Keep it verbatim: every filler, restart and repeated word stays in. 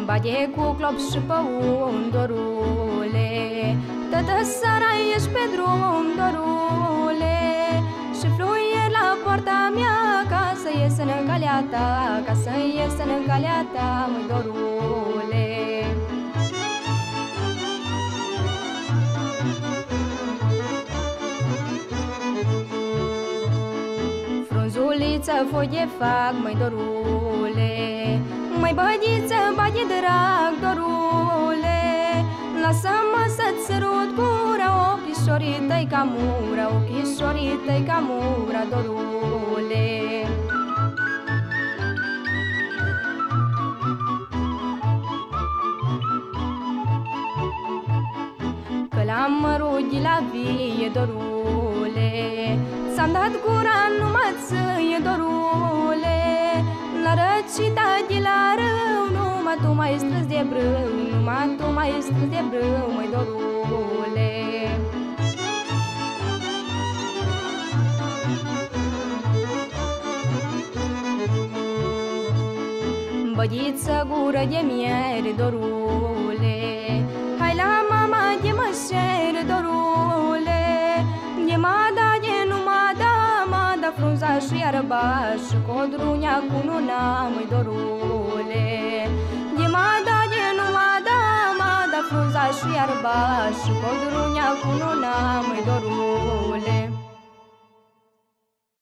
Bage cu clop și pe un, dorule, toată seara ești pe drum, dorule, și fluier la poarta mea, ca să ies în calea ta, ca să ies în calea ta, măi, dorule. Frunzuliță, foie fac, măi, dorule, măi, bădiță, bagi drag, dorule, lasă-mă să-ți sărut gura, ochișorii tăi ca mura, ochișorii tăi ca mura, dorule. Că la mărughi la vie, dorule, ți-am dat gura numai ție, dorule, la răcita de la râu, numai tu mai strâns de brâu, numai tu mai strâns de brâu, măi, dorule. Bădiță, gură de miere, dorule, hai la mama de mășere, dorule, de mada, de nu mada, mada frunza și iarbaș, codrunia cu nuna, măi, dorule, de mada, de nu mada, mada frunza și iarbaș, codrunia cu nuna, măi, dorule.